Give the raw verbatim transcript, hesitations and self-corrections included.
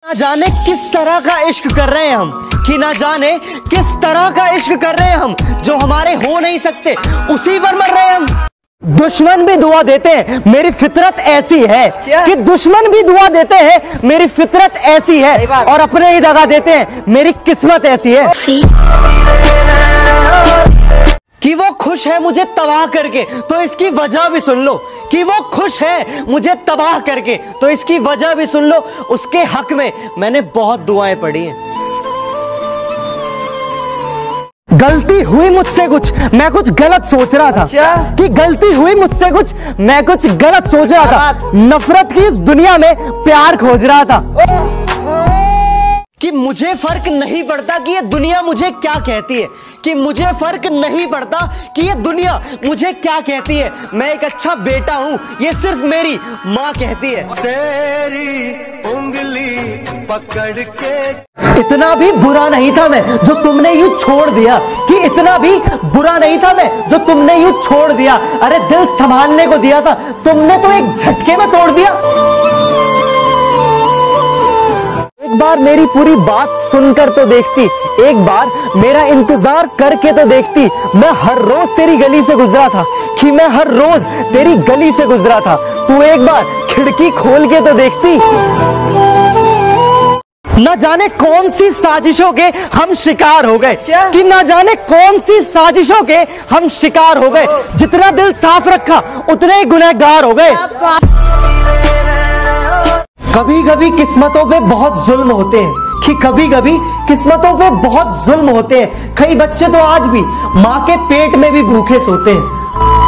ना जाने किस तरह का इश्क कर रहे हैं हम, कि ना जाने किस तरह का इश्क कर रहे हैं हम, जो हमारे हो नहीं सकते उसी पर मर रहे हैं हम। दुश्मन भी दुआ देते हैं, मेरी फितरत ऐसी है कि दुश्मन भी दुआ देते हैं, मेरी फितरत ऐसी है, और अपने ही दगा देते हैं, मेरी किस्मत ऐसी है कि वो खुश है मुझे तबाह करके, तो इसकी वजह भी सुन लो। कि वो खुश है मुझे तबाह करके, तो इसकी वजह भी सुन लो। उसके हक में मैंने बहुत दुआएं पढ़ी हैं। गलती हुई मुझसे कुछ, मैं कुछ गलत सोच रहा था। अच्छा? कि गलती हुई मुझसे कुछ, मैं कुछ गलत सोच रहा था। नफरत की इस दुनिया में प्यार खोज रहा था। कि मुझे फर्क नहीं पड़ता कि ये दुनिया मुझे क्या कहती है, कि मुझे फर्क नहीं पड़ता कि ये दुनिया मुझे क्या कहती है। मैं एक अच्छा बेटा हूं, ये सिर्फ मेरी माँ कहती है। तेरी उंगली पकड़ के इतना भी बुरा नहीं था मैं जो तुमने यूं छोड़ दिया, कि इतना भी बुरा नहीं था मैं जो तुमने यूं छोड़ दिया। अरे दिल संभालने को दिया था, तुमने तो एक झटके में तोड़ दिया। एक बार मेरी पूरी बात सुनकर तो देखती, एक बार मेरा इंतजार करके तो देखती। मैं हर रोज तेरी गली से गुजरा था, कि मैं हर रोज तेरी गली से गुजरा था। तू एक बार खिड़की खोल के तो देखती। न जाने कौन सी साजिशों के हम शिकार हो गए, कि न जाने कौन सी साजिशों के हम शिकार हो गए। जितना दिल साफ रखा उतने ही गुनहगार हो गए। कभी कभी किस्मतों पे बहुत जुल्म होते हैं, कि कभी कभी किस्मतों पे बहुत जुल्म होते हैं। कई बच्चे तो आज भी माँ के पेट में भी भूखे सोते हैं।